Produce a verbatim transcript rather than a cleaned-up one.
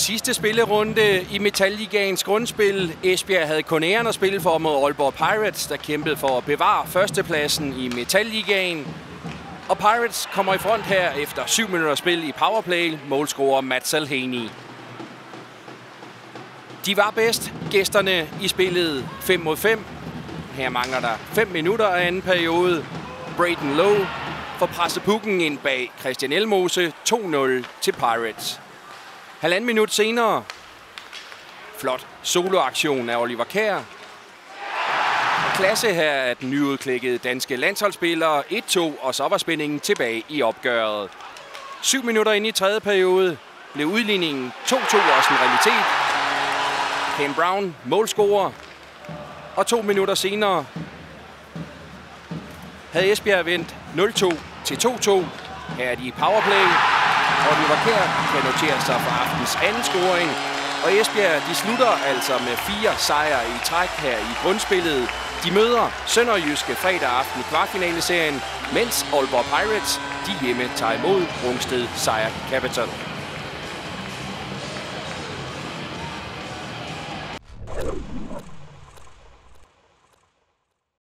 Sidste spillerunde i Metalligaens grundspil. Esbjerg havde kun æren at spille for mod Aalborg Pirates, der kæmpede for at bevare førstepladsen i Metalligaen. Og Pirates kommer i front her efter syv minutter spil i powerplay. Målscorer Matt Salhani. De var bedst, gæsterne i spillet fem mod fem. Her mangler der fem minutter af anden periode. Braden Lowe får presset pucken ind bag Christian Elmose. to nul til Pirates. Halvanden minut senere. Flot soloaktion af Oliver Kjær. Klasse her af den nyudklækkede danske landsholdsspiller. et to, og så var spændingen tilbage i opgøret. Syv minutter ind i tredje periode blev udligningen to to også en realitet. Ken Brown målscorer. Og to minutter senere havde Esbjerg vendt nul to til to to. Her er de i powerplay. Oliver Kjær kan notere sig for aftens anden scoring. Og Esbjerg de slutter altså med fire sejre i træk her i grundspillet. De møder Sønderjyske fredag aften i kvartfinaleserien, mens Aalborg Pirates de hjemme tager imod Rungsted Sejr Capital.